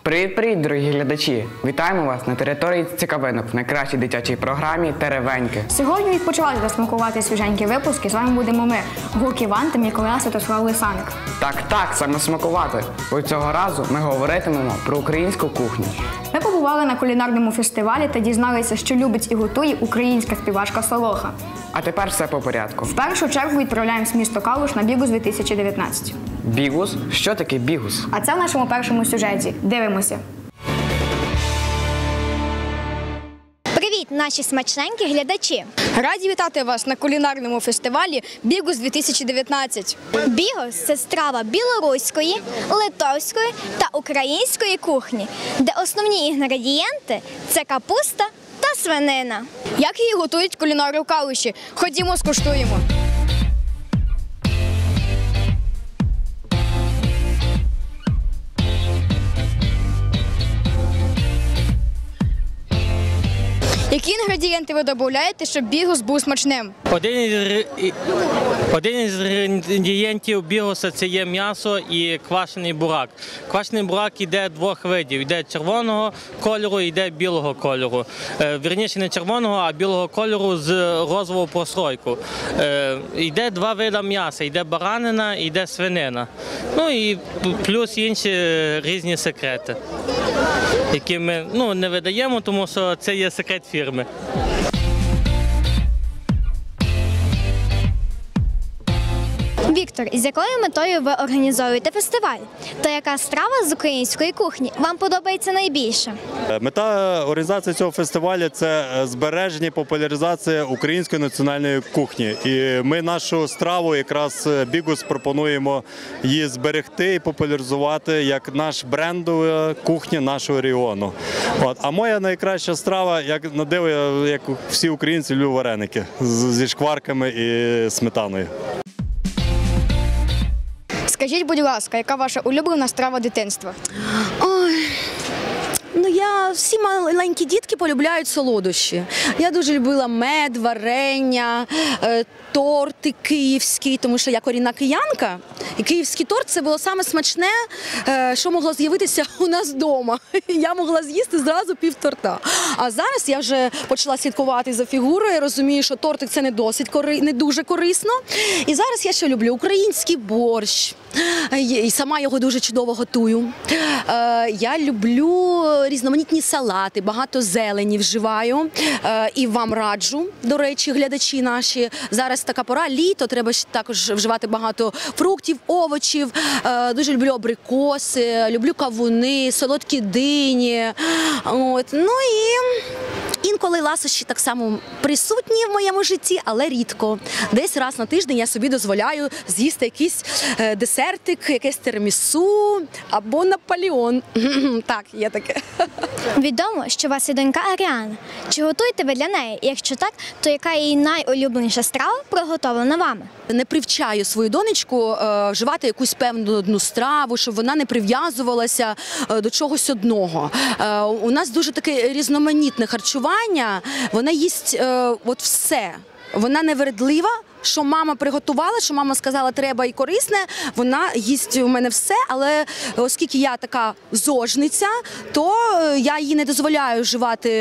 Привіт-привіт, дорогі глядачі! Вітаємо вас на території цікавинок в найкращій дитячій програмі «Теревеньки». Сьогодні відпочивати та смакувати свіженькі випуски. З вами будемо ми, Гук Іван та Микола Святослав Лисаник. Так, саме смакувати. Бо цього разу ми говоритимемо про українську кухню. Ми побували на кулінарному фестивалі та дізналися, що любить і готує українська співачка Солоха. А тепер все по порядку. В першу чергу відправляємось в місто Калуш на Бігус 2019. Бігус? Що таке бігус? А це в нашому першому сюжеті. Дивимося. Привіт, наші смачненькі глядачі! Раді вітати вас на кулінарному фестивалі Бігус 2019. Бігус – це страва білоруської, литовської та української кухні, де основні інгредієнти – це капуста та свинина. Як її готують кулінари в Калуші? Ходімо, скуштуємо. Які інгредієнти ви додаєте, щоб бігус був смачним? Один із інгредієнтів бігуса – це є м'ясо і квашений бурак. Квашений бурак йде двох видів. Йде червоного кольору, йде білого кольору. Вірніше не червоного, а білого кольору з розовою прослойкою. Йде два види м'яса. Йде баранина, йде свинина. Ну і плюс інші різні секрети, які ми не видаємо, тому що це є секрет фірми. Віктор, з якою метою ви організовуєте фестиваль? Та яка страва з української кухні вам подобається найбільше? Мета організації цього фестивалю – це збереження і популяризація української національної кухні. І ми нашу страву, якраз бігус, пропонуємо її зберегти і популяризувати як наш брендова кухня нашого регіону. А моя найкраща страва, як на диво, як всі українці, люблю вареники зі шкварками і сметаною. Скажіть, будь ласка, яка ваша улюблена страва дитинства? Ой, всі маленькі дітки полюбляють солодощі. Я дуже любила мед, варення, торти київські, тому що я корінна киянка. І київський торт – це було саме смачне, що могло з'явитися у нас вдома. Я могла з'їсти зразу пів торта. А зараз я вже почала слідкувати за фігурою, я розумію, що тортик – це не дуже корисно. І зараз я ще люблю український борщ. І сама його дуже чудово готую. Я люблю різноманітні салати, багато зелені вживаю. І вам раджу, до речі, глядачі наші. Зараз така пора, літо, треба також вживати багато фруктів, овочів. Дуже люблю абрикоси, люблю кавуни, солодкі дині. Ну і інколи ласощі так само присутні в моєму житті, але рідко. Десь раз на тиждень я собі дозволяю з'їсти якийсь десертик, якесь тирамісу або Наполеон. Так, є таке. Відомо, що у вас є донька Аріана. Чи готуєте ви для неї? Якщо так, то яка її найулюбленіша страва приготовлена вами? Не привчаю свою донечку вживати якусь певну одну страву, щоб вона не прив'язувалася до чогось одного. У нас дуже таке різноманітне харчування, вона їсть все. Вона не вередлива, що мама приготувала, що мама сказала, треба і корисне, вона їсть у мене все, але оскільки я така зожниця, то я їй не дозволяю вживати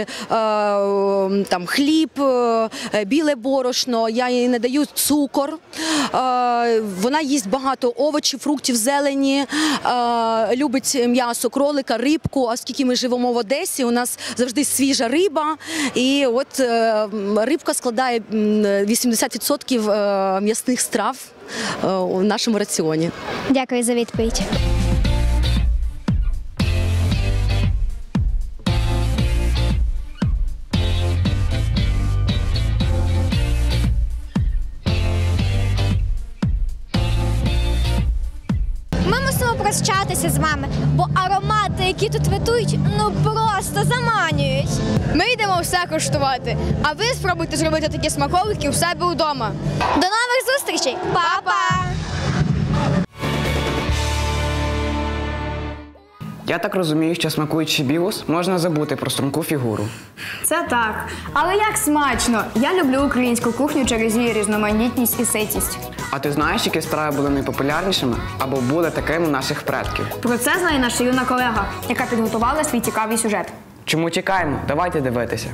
хліб, біле борошно, я їй не даю цукор. Вона їсть багато овочів, фруктів, зелені, любить м'ясо кролика, рибку, оскільки ми живемо в Одесі, у нас завжди свіжа риба, і от рибка складає 80% м'ясних страв у нашому раціоні. Дякую за відповідь. Ми мусимо прощатися з вами, бо аромати, які тут витують, просто заманюють. Ми йдемо все коштувати, а ви спробуйте зробити такі смаколики у себе вдома. До нових зустрічей! Па-па! Я так розумію, що смакуючи бігус, можна забути про струнку фігуру. Це так. Але як смачно! Я люблю українську кухню через її різноманітність і ситість. А ти знаєш, які страви були найпопулярнішими або були такими у наших предків? Про це знає наша юна колега, яка підготувала свій цікавий сюжет. Чому чекаємо? Давайте дивитися.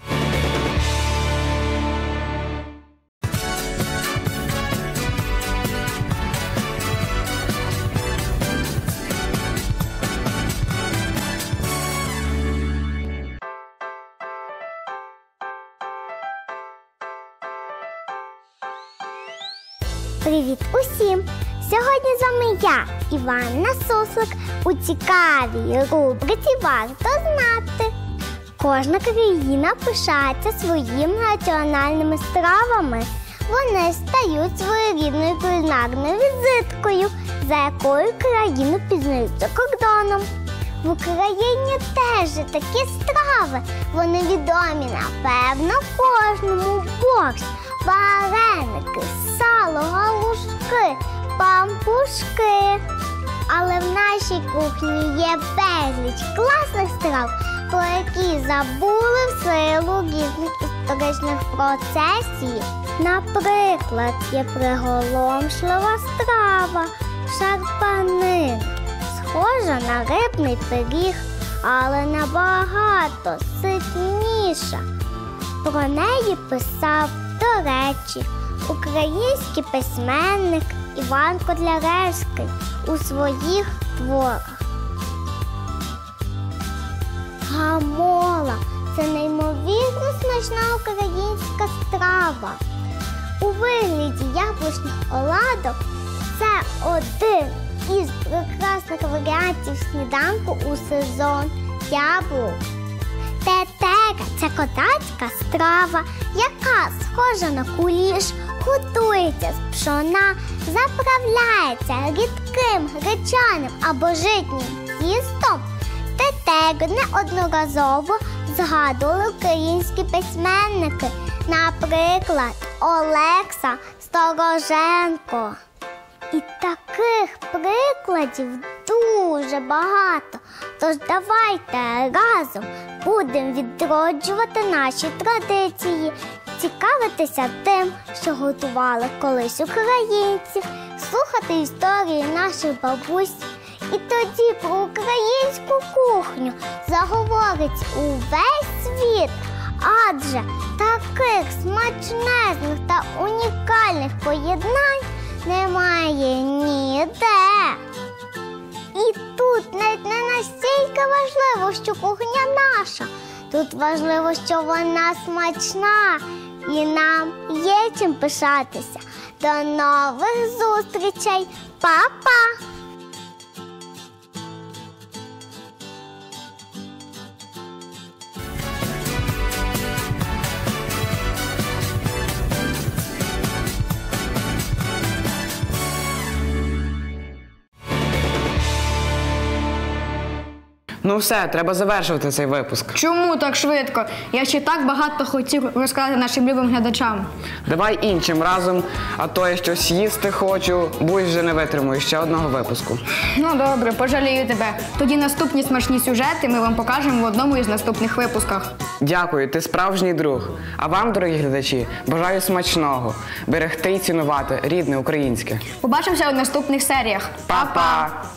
Привіт усім! Сьогодні з вами я, Іванна Суслик, у цікавій рубриці «Варто знати». Кожна країна пишається своїми національними стравами. Вони стають своєрідною кулінарною візиткою, за якою країну пізнають за кордоном. В Україні теж є такі страви. Вони відомі, напевно, кожному: борщ, вареники, сало, галушки, пампушки. Але в нашій кухні є безліч класних страв, про які забули в силу різних історичних процесів. Наприклад, є приголомшлива страва шарпанин. Схожа на рибний пиріг, але набагато ситніша. Про неї писав, до речі, український письменник Іван Котляревський у своїх творах. Гамола – це неймовірно смачна українська страва. У вигляді яблучних оладок це один із прекрасних варіантів сніданку у сезон яблук. Тетера – це козацька страва, яка схожа на куліш, готується з пшона, заправляється рідким, гречаним або житнім тістом. Тетеру неодноразово згадували українські письменники, наприклад, Олекса Стороженко. І таких прикладів дуже багато. Тож давайте разом будемо відроджувати наші традиції, цікавитися тим, що готували колись українці, слухати історії наших бабусь. І тоді про українську кухню заговорить увесь світ. Адже таких смачнезних та унікальних поєднань немає ніде. І тут навіть не настільки важливо, що кухня наша. Тут важливо, що вона смачна. І нам є чим пишатися. До нових зустрічей. Па-па! Ну все, треба завершувати цей випуск. Чому так швидко? Я ще так багато хотів розказати нашим любим глядачам. Давай іншим разом, а то я щось їсти хочу, будь вже не витримую ще одного випуску. Ну добре, пожалію тебе. Тоді наступні смачні сюжети ми вам покажемо в одному із наступних випусках. Дякую, ти справжній друг. А вам, дорогі глядачі, бажаю смачного, берегти і цінувати рідне українське. Побачимося у наступних серіях. Па-па!